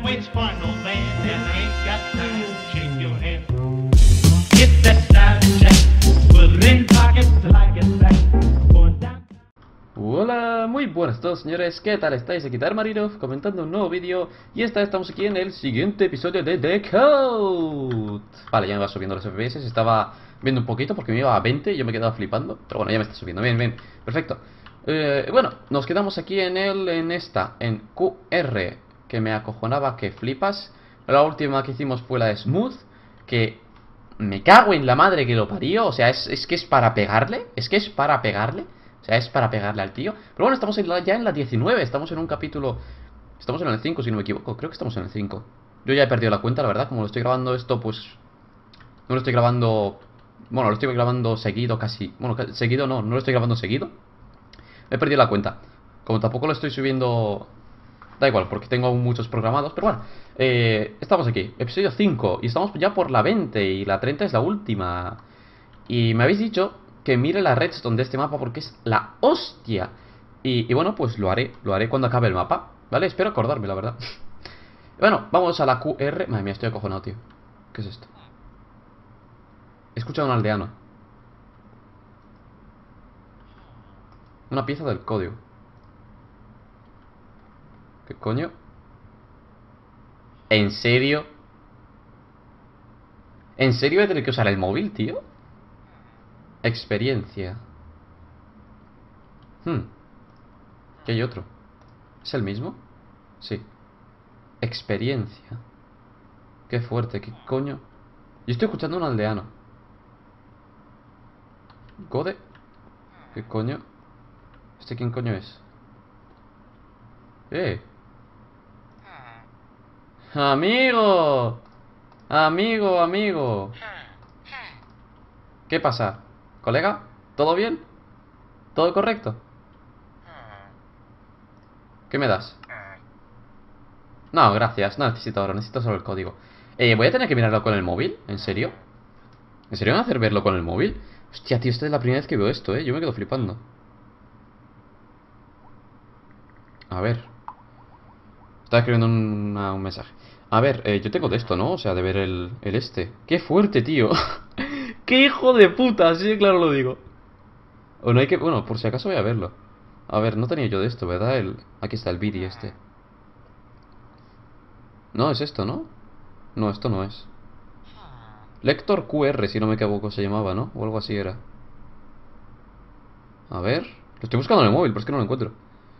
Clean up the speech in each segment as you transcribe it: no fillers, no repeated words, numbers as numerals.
waits for no man and ain't got time to shake your hand. Get that style check, put it in pockets like it's back. Going down. Hola, muy buenas a todos señores, ¿qué tal estáis? Aquí Darmarinov comentando un nuevo vídeo. Y esta vez estamos aquí en el siguiente episodio de The Code. Vale, ya me va subiendo los FPS, estaba viendo un poquito porque me iba a 20 y yo me quedaba flipando. Pero bueno, ya me está subiendo, bien, bien, perfecto. Bueno, nos quedamos aquí en QR, que me acojonaba que flipas. La última que hicimos fue la de Smooth, que me cago en la madre que lo parió. O sea, es que es para pegarle, es para pegarle al tío. Pero bueno, estamos ya en la 19. Estamos en un capítulo. Estamos en el 5, si no me equivoco. Creo que estamos en el 5. Yo ya he perdido la cuenta, la verdad. Como lo estoy grabando esto, pues no lo estoy grabando. Bueno, lo estoy grabando seguido casi. Bueno, seguido no lo estoy grabando seguido. He perdido la cuenta. Como tampoco lo estoy subiendo. Da igual, porque tengo aún muchos programados. Pero bueno, estamos aquí, episodio 5. Y estamos ya por la 20. Y la 30 es la última. Y me habéis dicho que mire la redstone de este mapa porque es la hostia. Y bueno, pues lo haré cuando acabe el mapa, ¿vale? Espero acordarme, la verdad. Bueno, vamos a la QR. Madre mía, estoy acojonado, tío. ¿Qué es esto? He escuchado a un aldeano. Una pieza del código. ¿Qué coño? ¿En serio? ¿En serio voy a tener que usar el móvil, tío? Experiencia. ¿Qué hay otro? ¿Es el mismo? Sí. Experiencia. Qué fuerte, qué coño. Yo estoy escuchando a un aldeano. ¿Gode? ¿Qué coño? ¿Este quién coño es? ¡Amigo! ¡Amigo! ¿Qué pasa? ¿Colega? ¿Todo bien? ¿Todo correcto? ¿Qué me das? No, gracias, no necesito ahora, necesito solo el código. ¿Voy a tener que mirarlo con el móvil? ¿En serio? ¿En serio van a hacer verlo con el móvil? Hostia, tío, esta es la primera vez que veo esto, yo me quedo flipando. A ver. Estaba escribiendo un mensaje. A ver, yo tengo de esto, ¿no? O sea, de ver el este. ¡Qué fuerte, tío! ¡Qué hijo de puta! Sí, claro lo digo. O no hay que... Bueno, por si acaso voy a verlo. A ver, no tenía yo de esto, ¿verdad? Aquí está el BD este. No, es esto, ¿no? No, esto no es. Lector QR, si no me equivoco, se llamaba, ¿no? O algo así era. A ver. Lo estoy buscando en el móvil, pero es que no lo encuentro.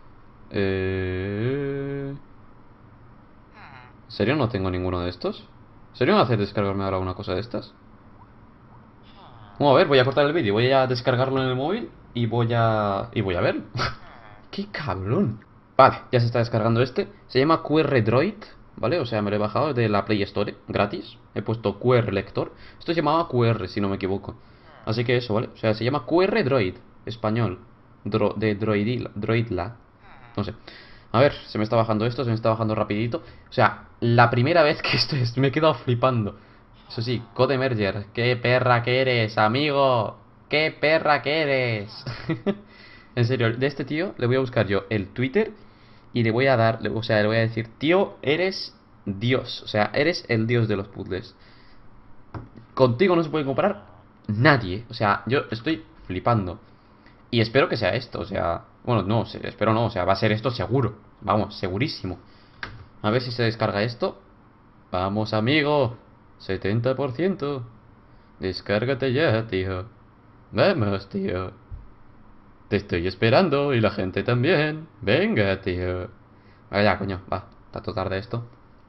¿En serio no tengo ninguno de estos? ¿En serio me hace descargarme ahora una cosa de estas? Bueno, a ver, voy a cortar el vídeo. Voy a descargarlo en el móvil y voy a verlo. ¡Qué cabrón! Vale, ya se está descargando este. Se llama QR Droid, ¿vale? O sea, me lo he bajado de la Play Store, gratis. He puesto QR Lector. Esto se llamaba QR, si no me equivoco. Así que eso, ¿vale? O sea, se llama QR Droid, español. De Droidla. No sé. A ver, se me está bajando esto, se me está bajando rapidito. O sea, la primera vez que esto es, me he quedado flipando. Eso sí, Code Merger. ¡Qué perra que eres, amigo! ¡Qué perra que eres! En serio, de este tío le voy a buscar yo el Twitter y le voy a dar, o sea, le voy a decir: tío, eres Dios. O sea, eres el dios de los puzzles. Contigo no se puede comparar nadie. O sea, yo estoy flipando. Y espero que sea esto, o sea... Bueno, no, espero no, o sea, va a ser esto seguro. Vamos, segurísimo. A ver si se descarga esto. Vamos, amigo. 70%. Descárgate ya, tío. Vamos, tío. Te estoy esperando y la gente también. Venga, tío. Vaya, coño, va. Tanto tarde esto.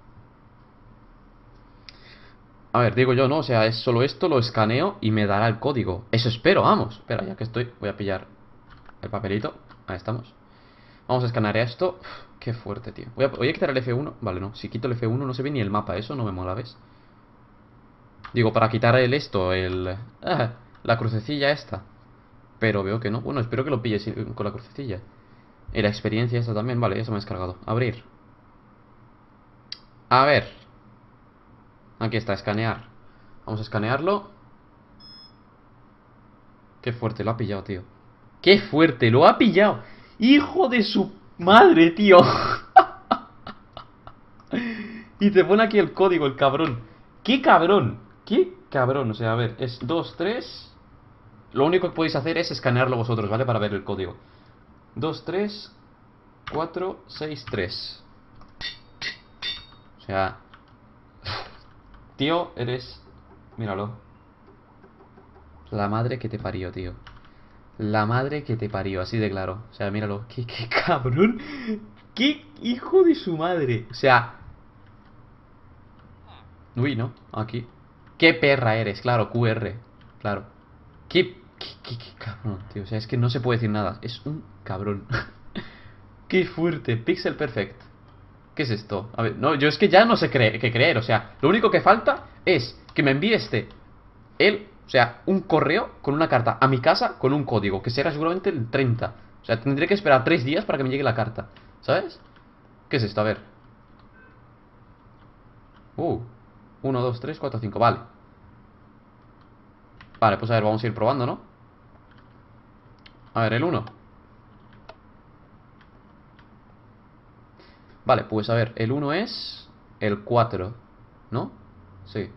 A ver, digo yo, ¿no? O sea, es solo esto, lo escaneo y me dará el código. Eso espero, vamos. Espera, ya que estoy, voy a pillar el papelito. Ahí estamos. Vamos a escanear esto. Uf, qué fuerte, tío. Voy a quitar el F1. Vale, no. Si quito el F1 no se ve ni el mapa. Eso no me mola, ¿ves? Digo, para quitar la crucecilla esta. Pero veo que no. Bueno, espero que lo pille con la crucecilla. Y la experiencia esta también. Vale, ya se me ha descargado. Abrir. A ver. Aquí está, escanear. Vamos a escanearlo. Qué fuerte, lo ha pillado, tío. ¡Qué fuerte! ¡Lo ha pillado! ¡Hijo de su madre, tío! Y te pone aquí el código, el cabrón. ¡Qué cabrón! ¡Qué cabrón! O sea, a ver, es 2 3. Lo único que podéis hacer es escanearlo vosotros, ¿vale? Para ver el código. 2 3 4 6 3. O sea, tío, eres... Míralo. La madre que te parió, tío. La madre que te parió, así de claro. O sea, míralo. ¡Qué cabrón! ¡Qué hijo de su madre! O sea... Uy, ¿no? Aquí. ¡Qué perra eres! Claro, QR. Claro. ¡Qué cabrón, tío! O sea, es que no se puede decir nada. Es un cabrón. ¡Qué fuerte! Pixel Perfect. ¿Qué es esto? A ver, no, yo es que ya no sé qué creer. O sea, lo único que falta es que me envíe o sea, un correo con una carta a mi casa con un código, que será seguramente el 30. O sea, tendré que esperar 3 días para que me llegue la carta. ¿Sabes? ¿Qué es esto? A ver. 1, 2, 3, 4, 5. Vale. Vale, pues a ver, vamos a ir probando, ¿no? A ver, el 1. Vale, pues a ver, el 1 es el 4, ¿no? Sí.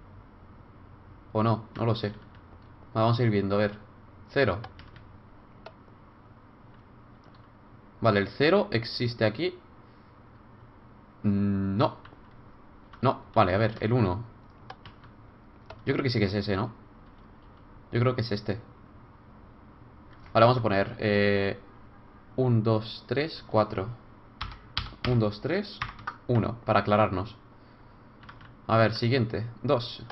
O no, no lo sé. Vamos a ir viendo, a ver. 0. Vale, el 0 existe aquí. No. No, vale, a ver, el 1. Yo creo que sí que es ese, ¿no? Yo creo que es este. Vale, vamos a poner 1, 2, 3, 4. 1, 2, 3, 1, para aclararnos. A ver, siguiente, 2.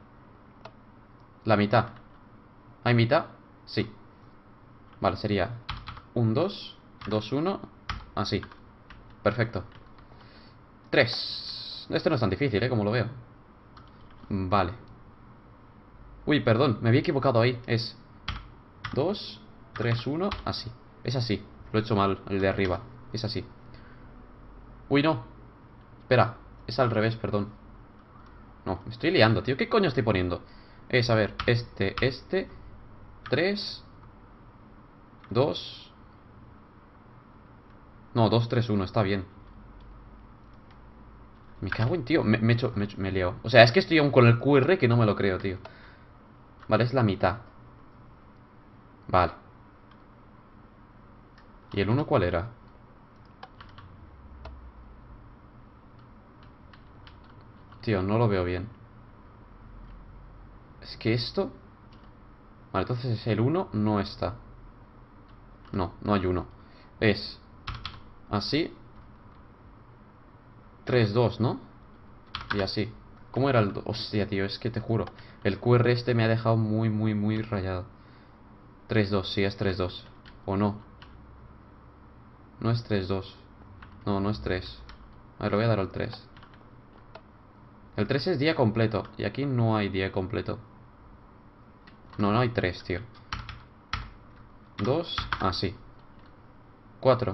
La mitad. ¿Hay mitad? Sí. Vale, sería 1, 2, 2, 1. Así. Perfecto. 3. Este no es tan difícil, ¿eh? Como lo veo. Vale. Uy, perdón, me había equivocado ahí. Es 2, 3, 1, así. Es así. Lo he hecho mal, el de arriba. Es así. Uy, no. Espera, es al revés, perdón. No, me estoy liando, tío. ¿Qué coño estoy poniendo? Es, a ver, este, 3, 2. No, 2, 3, 1, está bien. Me cago en, tío. Me he liado. O sea, es que estoy aún con el QR que no me lo creo, tío. Vale, es la mitad. Vale. ¿Y el 1 cuál era? Tío, no lo veo bien. Es que esto... Vale, entonces el 1 no está. No, no hay 1. Es así. 3, 2, ¿no? Y así. ¿Cómo era el...? Hostia, tío, es que te juro. El QR este me ha dejado muy rayado. 3, 2, sí, es 3, 2. ¿O no? No es 3, 2. No, no es 3. A ver, le voy a dar al 3. El 3 es día completo. Y aquí no hay día completo. No, no hay 3, tío. 2, así. 4.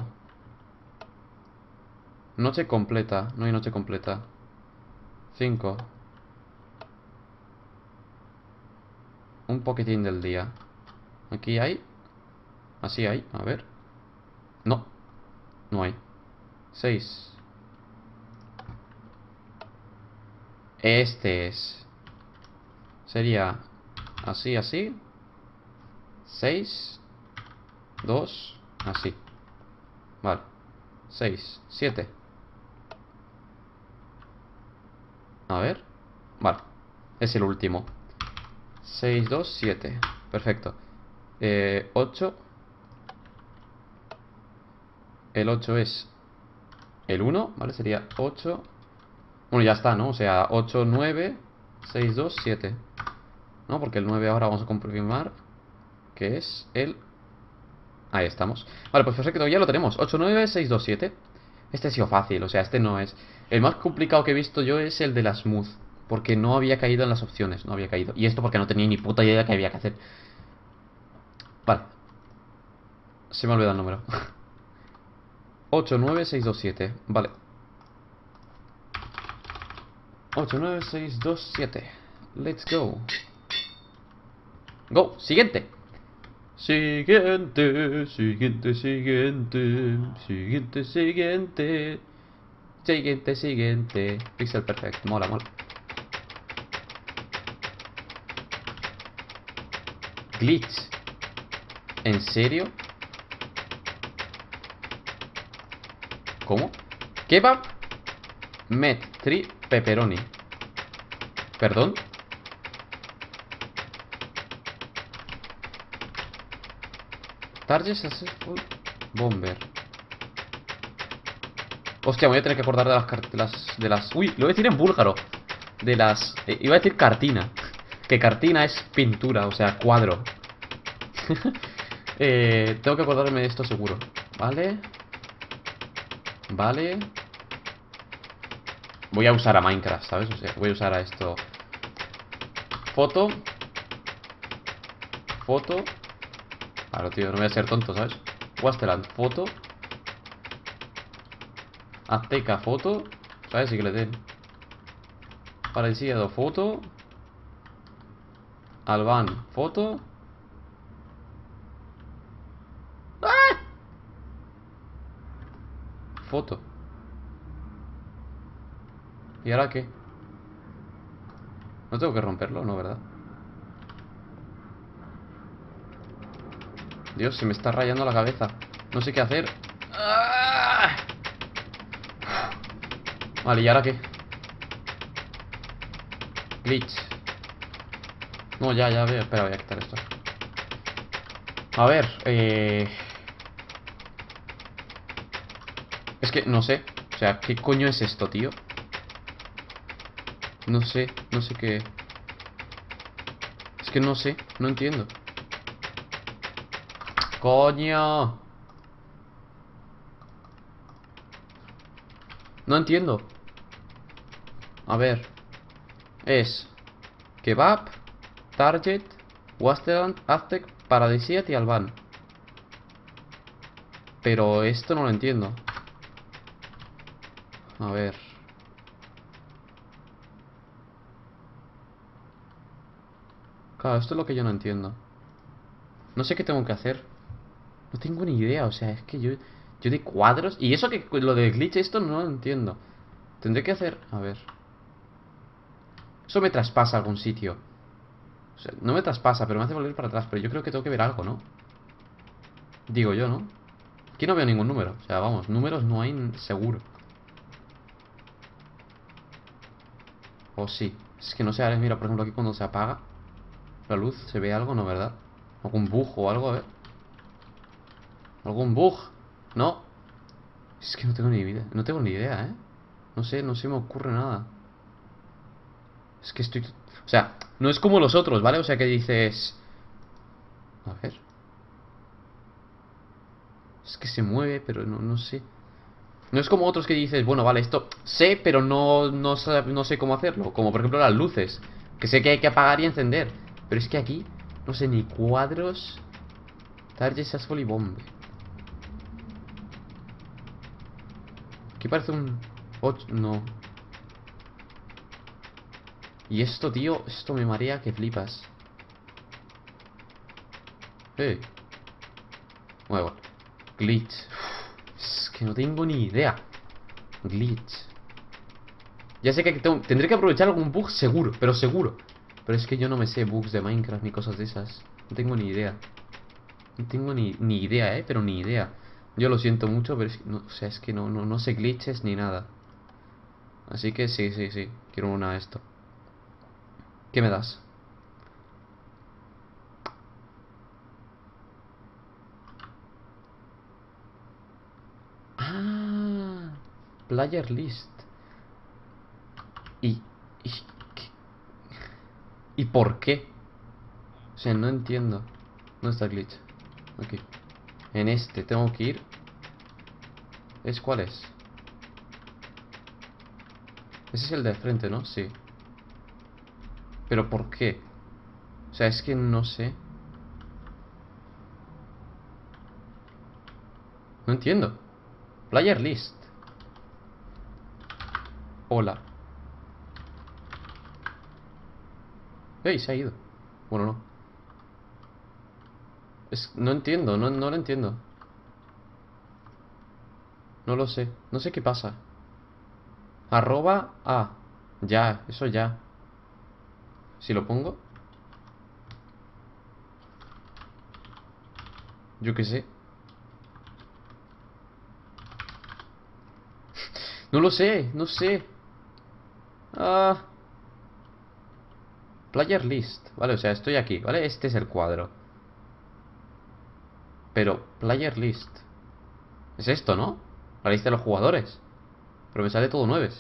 Noche completa. No hay noche completa. 5. Un poquitín del día. Aquí hay. Así hay. A ver. No. No hay. 6. Este es. Sería así, así. 6. 2. Así. Vale. 6. 7. A ver. Vale. Es el último. 6, 2, 7. Perfecto. 8. El 8 es el 1, ¿vale? Sería 8. Bueno, ya está, ¿no? O sea, 8, 9, 6, 2, 7. ¿No? Porque el 9 ahora vamos a confirmar que es el... Ahí estamos. Vale, pues perfecto, ya lo tenemos. 8, 9, 6, 2, 7. Este ha sido fácil, o sea, este no es... El más complicado que he visto yo es el de la smooth. Porque no había caído en las opciones, no había caído. Y esto porque no tenía ni puta idea de qué había que hacer. Vale. Se me ha olvidado el número. 8, 9, 6, 2, 7. Vale. 8, 9, 6, 2, 7. Let's go. Go, siguiente. Siguiente, siguiente, siguiente. Siguiente, siguiente. Siguiente, siguiente. Pixel perfect. Mola, mola. Glitch. ¿En serio? ¿Cómo? Kebab. Met 3 pepperoni. ¿Perdón? Target successful bomber. Hostia, me voy a tener que acordar de las... Uy, lo voy a decir en búlgaro. De las... iba a decir cartina. Que cartina es pintura, o sea, cuadro. Tengo que acordarme de esto seguro. Vale. Vale. Voy a usar a Minecraft, ¿sabes? O sea, voy a usar a esto. Foto. Foto. Claro, tío, no voy a ser tonto, ¿sabes? Wasteland, foto. Azteca, foto. ¿Sabes? Sí que le den. Parecido, foto. Albán, foto. ¡Ah! Foto. ¿Y ahora qué? No tengo que romperlo, ¿no? ¿Verdad? Dios, se me está rayando la cabeza. No sé qué hacer. ¡Ah! Vale, ¿y ahora qué? Glitch. No, ya veo. Espera, voy a quitar esto. A ver, es que no sé. O sea, ¿qué coño es esto, tío? No sé qué. Es que no sé, no entiendo. ¡Coño! No entiendo. A ver. Es Kebab, Target, Wasteland, Aztec, Paradisiat y Albán. Pero esto no lo entiendo. A ver. Claro, esto es lo que yo no entiendo. No sé qué tengo que hacer. No tengo ni idea, o sea, es que yo de cuadros... Y eso que lo de glitch, esto no lo entiendo. Tendré que hacer... A ver. Eso me traspasa a algún sitio. O sea, no me traspasa, pero me hace volver para atrás. Pero yo creo que tengo que ver algo, ¿no? Digo yo, ¿no? Aquí no veo ningún número. O sea, vamos, números no hay seguro. O sí. Es que no sé, ahora mira, por ejemplo, aquí cuando se apaga la luz, ¿se ve algo, no, verdad? Algún bug o algo, a ver. ¿Algún bug? No. Es que no tengo ni idea. No tengo ni idea, ¿eh? No se me ocurre nada. Es que estoy... O sea, no es como los otros, ¿vale? O sea, que dices... A ver. Es que se mueve, pero no sé. No es como otros que dices, bueno, vale, esto sé, pero no sé cómo hacerlo. Como por ejemplo las luces. Que sé que hay que apagar y encender. Pero es que aquí, no sé, ni cuadros. Target Successful y bombe. Aquí parece un... no. Y esto, tío, esto me marea que flipas. Bueno, glitch. Es que no tengo ni idea. Glitch. Ya sé que tendré que aprovechar algún bug seguro, pero seguro. Pero es que yo no me sé bugs de Minecraft ni cosas de esas. No tengo ni idea. No tengo ni idea, pero ni idea. Yo lo siento mucho, pero es que no, o sea, es que no sé glitches ni nada. Así que sí. Quiero una de esto. ¿Qué me das? Ah, player list. ¿Y, y, qué- ¿y por qué? O sea, no entiendo. ¿Dónde está el glitch? Aquí. En este tengo que ir. ¿Es cuál es? Ese es el de frente, ¿no? Sí. ¿Pero por qué? O sea, es que no sé. No entiendo. Player list. Hola. ¡Ey! Se ha ido. Bueno, no. No entiendo, no lo entiendo. No lo sé. No sé qué pasa. Arroba A. Ya, eso ya. Si lo pongo. Yo qué sé. No lo sé, no sé. Ah. Player list. Vale, o sea, estoy aquí, ¿vale? Este es el cuadro. Pero, player list. Es esto, ¿no? La lista de los jugadores. Pero me sale todo 9.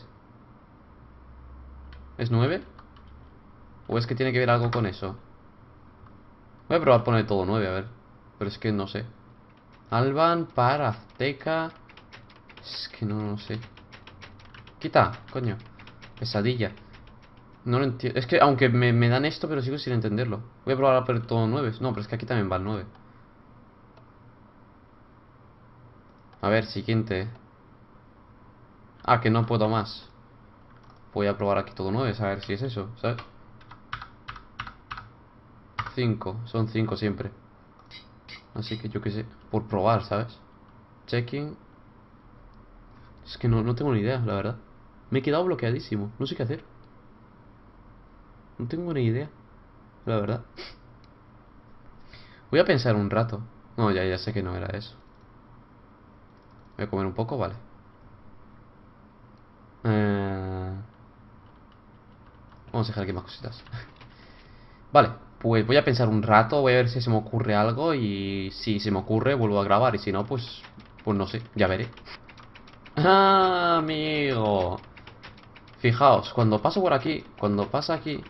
¿Es 9? ¿O es que tiene que ver algo con eso? Voy a probar poner todo 9, a ver. Pero es que no sé. Alban, Par, Azteca. Es que no sé. Quita, coño. Pesadilla. No lo entiendo. Es que aunque me dan esto, pero sigo sin entenderlo. Voy a probar a poner todo 9. No, pero es que aquí también va el 9. A ver, siguiente. Ah, que no puedo más. Voy a probar aquí todo 9, a ver si es eso, ¿sabes? 5, son 5 siempre. Así que yo qué sé, por probar, ¿sabes? Checking. Es que no tengo ni idea, la verdad. Me he quedado bloqueadísimo, no sé qué hacer. No tengo ni idea, la verdad. Voy a pensar un rato. No, ya sé que no era eso. Voy a comer un poco, vale. Vamos a dejar aquí más cositas. Vale, pues voy a pensar un rato, voy a ver si se me ocurre algo y si se me ocurre vuelvo a grabar y si no, pues no sé, ya veré. Ah, amigo. Fijaos, cuando paso por aquí, cuando pasa aquí.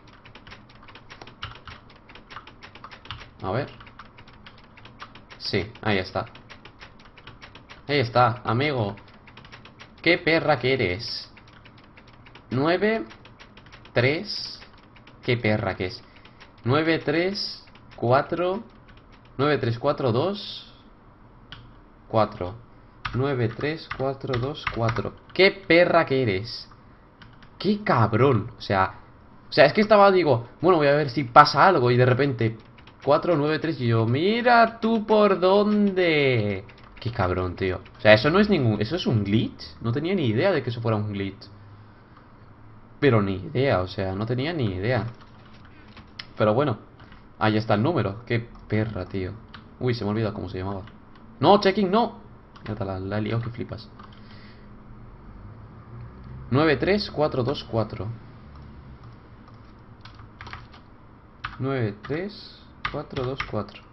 A ver. Sí, ahí está. Ahí está, amigo. ¿Qué perra que eres? 9 3. ¿Qué perra que es? 9 3 4 9 3 4 2 4 9 3 4 2 4. ¿Qué perra que eres? ¡Qué cabrón! O sea, es que estaba, digo, bueno, voy a ver si pasa algo y de repente 4 9 3 y yo, mira tú por dónde. Qué cabrón, tío. O sea, eso no es ningún... ¿Eso es un glitch? No tenía ni idea de que eso fuera un glitch. Pero ni idea, o sea, no tenía ni idea. Pero bueno, ahí está el número. Qué perra, tío. Uy, se me olvida cómo se llamaba. No, checking, no. Ya la he liado que flipas. 9 3 4 2 4 9 3 4 2 4.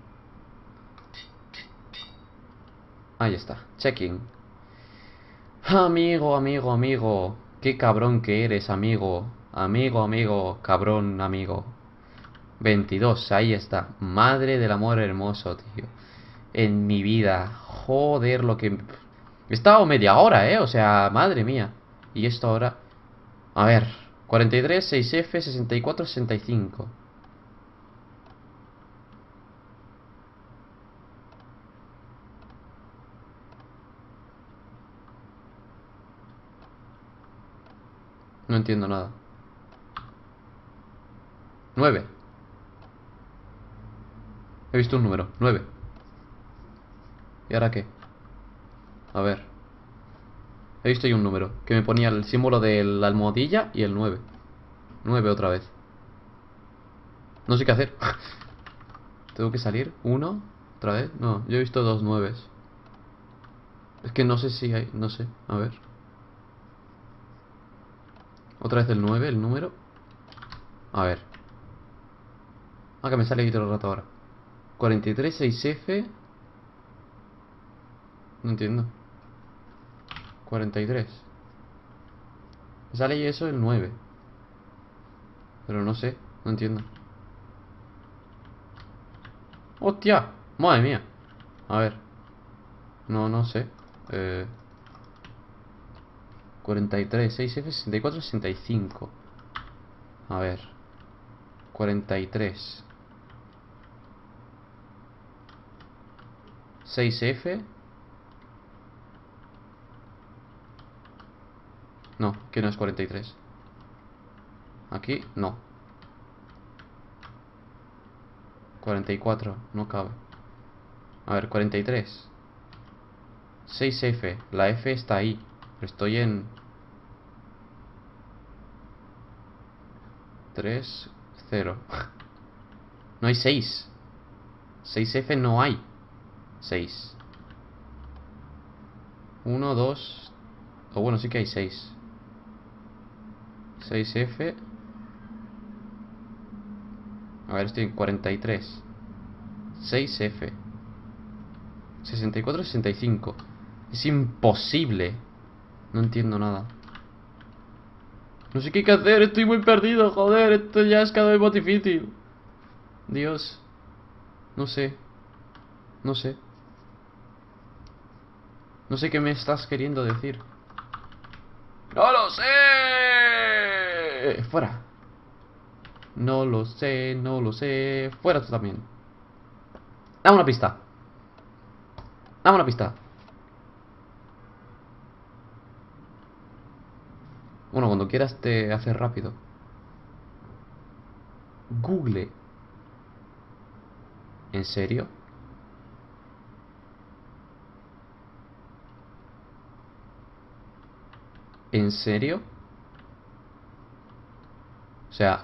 Ahí está, checking. Amigo, amigo, amigo. Qué cabrón que eres, amigo. Amigo, amigo, cabrón, amigo. 22, ahí está. Madre del amor hermoso, tío. En mi vida. Joder, lo que... He estado media hora, O sea, madre mía. Y esto ahora... A ver. 43, 6F, 64, 65. No entiendo nada. 9. He visto un número. 9. ¿Y ahora qué? A ver. He visto ahí un número. Que me ponía el símbolo de la almohadilla y el 9. 9 otra vez. No sé qué hacer. Tengo que salir. ¿Uno? ¿Otra vez? No, yo he visto dos 9. Es que no sé si hay... No sé. A ver. Otra vez el 9, el número. A ver. Ah, que me sale aquí todo el rato ahora. 43, 6F. No entiendo. 43. Me sale ahí eso el 9. Pero no sé. No entiendo. ¡Hostia! ¡Madre mía! A ver. No sé. 43, 6F, 64, 65. A ver. 43. 6F. No, que no es 43. Aquí, no. 44, no cabe. A ver, 43. 6F, la F está ahí. Pero estoy en... 3, 0. No hay 6. 6F no hay. 6. 1, 2. O bueno, sí que hay 6. 6F. A ver, estoy en 43. 6F. 64, 65. Es imposible. No entiendo nada. No sé qué hay que hacer, estoy muy perdido, joder. Esto ya es cada vez más difícil. Dios. No sé. No sé. No sé qué me estás queriendo decir. ¡No lo sé! Fuera. No lo sé, no lo sé. Fuera tú también. Dame una pista. Dame una pista. Bueno, cuando quieras te haces rápido. Google. ¿En serio? ¿En serio? O sea,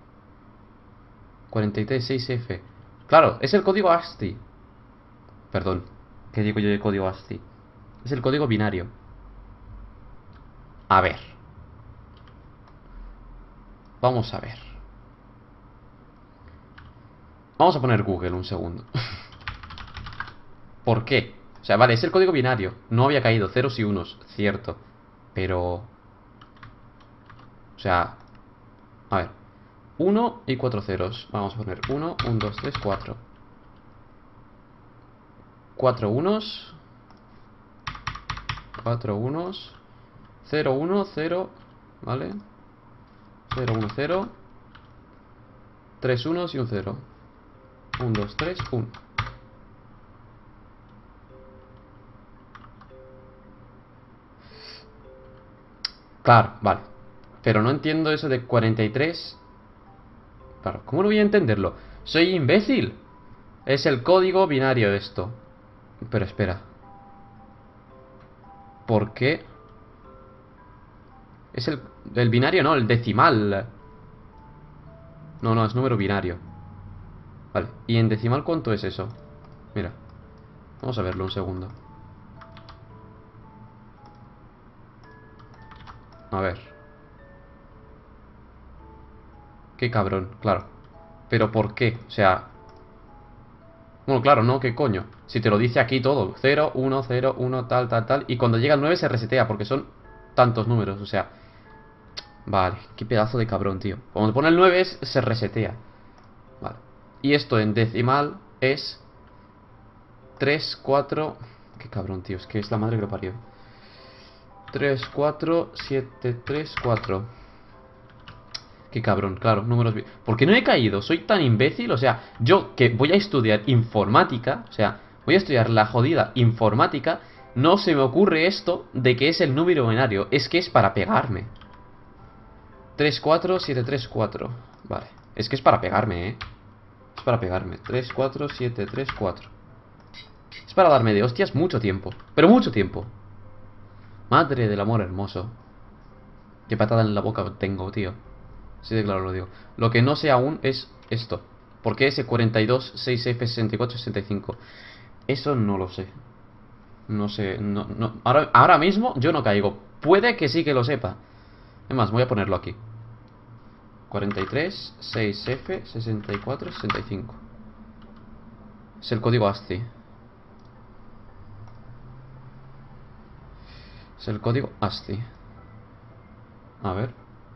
436F. Claro, es el código ASCII. Perdón, ¿qué digo yo de código ASCII? Es el código binario. A ver. Vamos a ver. Vamos a poner Google un segundo. ¿Por qué? O sea, vale, es el código binario. No había caído, ceros y unos, cierto. Pero... O sea... A ver. 1 y 4 ceros. Vamos a poner 1, 1, 2, 3, 4. 4 unos. 4 unos. 0, 1, 0. ¿Vale? 0, 1, 0. 3 unos y un 0. 1, 2, 3, 1. Claro, vale. Pero no entiendo eso de 43. Claro, ¿cómo no voy a entenderlo? ¡Soy imbécil! Es el código binario esto. Pero espera. ¿Por qué? Es el binario, no, el decimal. No, no, es número binario. Vale, ¿y en decimal cuánto es eso? Mira, vamos a verlo un segundo. A ver. Qué cabrón, claro. ¿Pero por qué? O sea... Bueno, claro, no, ¿qué coño? Si te lo dice aquí todo. 0, 1, 0, 1, tal, tal, tal. Y cuando llega al 9 se resetea porque son tantos números, o sea... Vale, qué pedazo de cabrón, tío. Cuando pone el 9 se resetea. Vale. Y esto en decimal es 3, 4... Qué cabrón, tío, es que es la madre que lo parió. 3, 4, 7, 3, 4. Qué cabrón, claro, números... ¿Por qué no he caído? Soy tan imbécil, o sea, yo que voy a estudiar informática, o sea, voy a estudiar la jodida informática, no se me ocurre esto de que es el número binario, es que es para pegarme. 3, 4, 7, 3, 4. Vale, es que es para pegarme, es para pegarme. 3, 4, 7, 3, 4. Es para darme de hostias mucho tiempo, pero mucho tiempo. Madre del amor hermoso. Qué patada en la boca tengo, tío. Sí, de claro lo digo. Lo que no sé aún es esto. ¿Por qué ese 42, 6F, 64, 65? Eso no lo sé. No sé, no. Ahora mismo yo no caigo. Puede que sí que lo sepa. Es más, voy a ponerlo aquí. 43, 6F, 64, 65. Es el código ASCII. Es el código ASCII. A ver.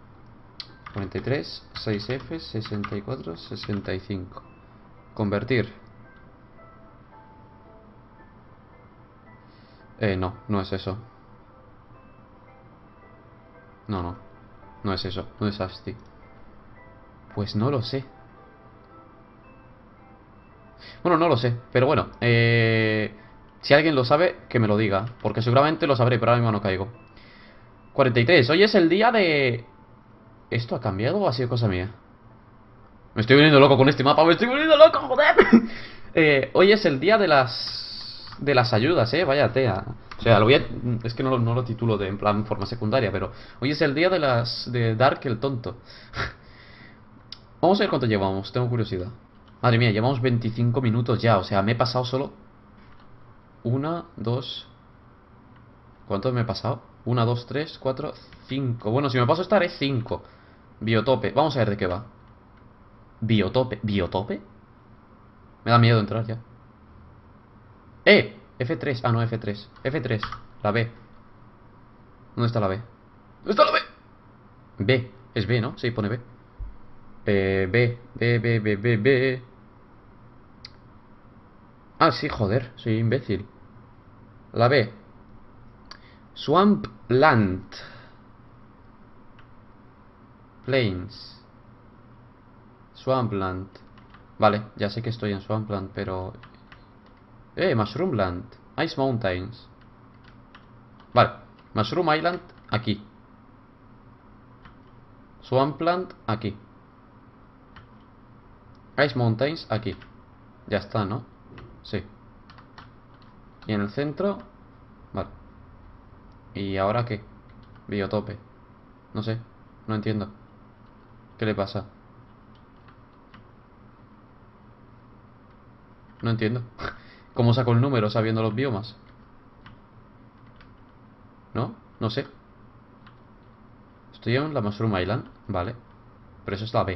43, 6F, 64, 65. Convertir. No, no es eso. No, no es eso, no es ASCII. Pues no lo sé. Bueno, no lo sé, pero bueno, si alguien lo sabe, que me lo diga, porque seguramente lo sabré, pero ahora mismo no caigo. 43, hoy es el día de... ¿Esto ha cambiado o ha sido cosa mía? Me estoy volviendo loco con este mapa, me estoy volviendo loco, joder. Hoy es el día de las ayudas, vaya tea. O sea, es que no lo titulo en plan forma secundaria, pero hoy es el día de Dark el tonto. Vamos a ver cuánto llevamos, tengo curiosidad. Madre mía, llevamos 25 minutos ya. O sea, me he pasado solo una, dos. ¿Cuántos me he pasado? 1, 2, 3, 4, 5. Bueno, si me paso esta es 5. Biotope, vamos a ver de qué va. Biotope, ¿biotope? Me da miedo entrar ya. F3, ah no, F3. F3, la B. ¿Dónde está la B? ¿Dónde está la B? B, es B, ¿no? Sí, pone B. B. Ah, sí, joder, soy imbécil. La B. Swampland. Plains. Swampland. Vale, ya sé que estoy en Swampland, pero... Mushroomland. Ice Mountains. Vale, Mushroom Island, aquí. Swampland, aquí. Ice Mountains, aquí. Ya está, ¿no? Sí. Y en el centro... Vale. ¿Y ahora qué? Biotope. No sé, no entiendo. ¿Qué le pasa? No entiendo. ¿Cómo saco el número sabiendo los biomas? ¿No? No sé. Estoy en la Mushroom Island, vale. Pero eso es la B.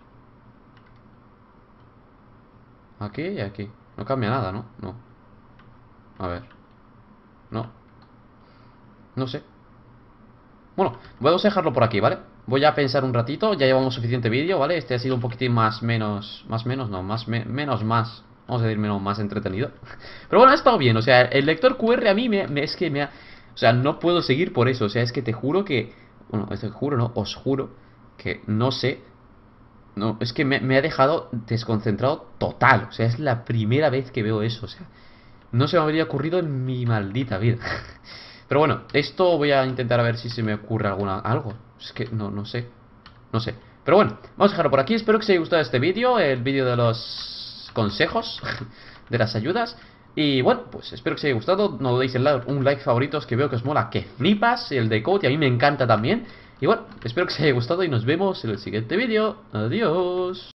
Aquí y aquí. No cambia nada, ¿no? No. A ver. No. No sé. Bueno, vamos a dejarlo por aquí, ¿vale? Voy a pensar un ratito, ya llevamos suficiente vídeo, ¿vale? Este ha sido un poquitín menos, más. Vamos a decir menos, más entretenido. Pero bueno, ha estado bien, o sea, el lector QR a mí es que me ha... O sea, no puedo seguir por eso, o sea, es que te juro que... Bueno, te juro, no, os juro que no sé... No, es que me ha dejado desconcentrado total, o sea, es la primera vez que veo eso, o sea... No se me habría ocurrido en mi maldita vida. Pero bueno, esto voy a intentar a ver si se me ocurre algo. Es que no sé. No sé. Pero bueno, vamos a dejarlo por aquí. Espero que os haya gustado este vídeo. El vídeo de los consejos. De las ayudas. Y bueno, pues espero que os haya gustado. No dudéis en un like favoritos, que veo que os mola que flipas. El de Code, y a mí me encanta también. Y bueno, espero que os haya gustado y nos vemos en el siguiente vídeo. Adiós.